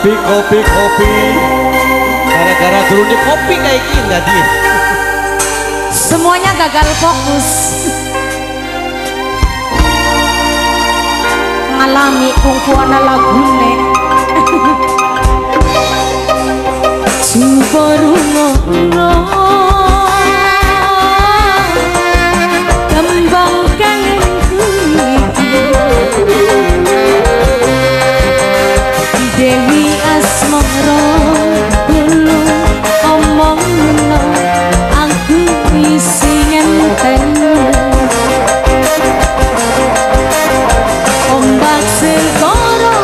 kopi gara-gara turunnya kopi kayak gini tadi semuanya gagal fokus ngalami kungkuana lagune coba rungono kembang kangenku Dewi Asmara dulu omongno aku isi ngenten ombak segoro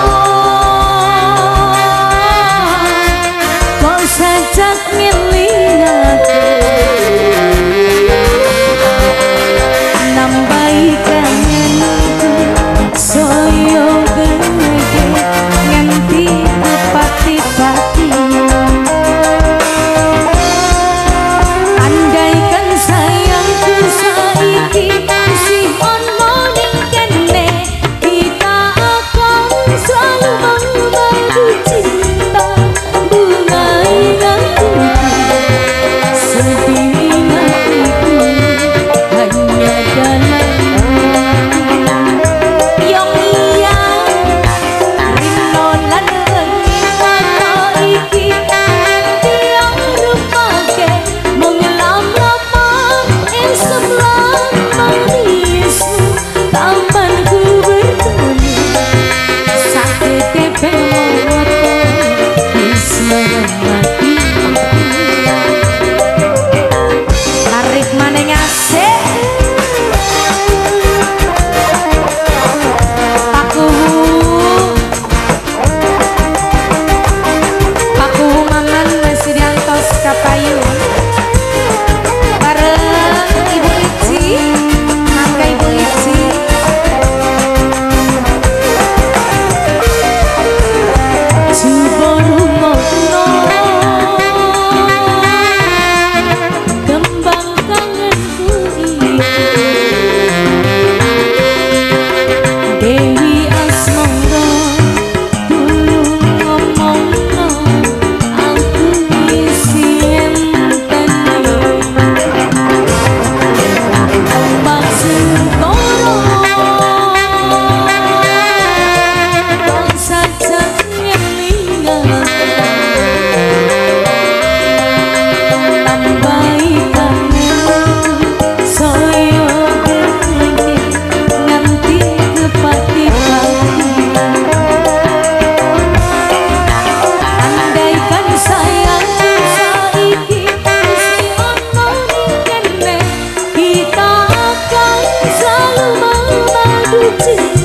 kok sajak ngelingake nambahi kangenku soyo gede nganti pati-pati andaikan sayangku saiki masih ono ning kene kita akan selalu membantu cinta bunga ingatku sedih ingatku hanya dalam yang iya rino lan wengi mata iki tiang rupake mengelam-lamang sebelah manismu tamanku bertemu sakit pengoto bisa mati tarik maning asik Paku Maman masih diantos kapayu bareng Ibu Ici mangga Ibu Ici coba rumono kembang kangenku Dewi Asmara dulu ngomongno aku isi enten ombak segoro kok sajak ngelingake nambahi kangenku soyo gede nganti kepati-pati andaikan sayangku saiki masih ono ning kene kita akan selalu memadu cinta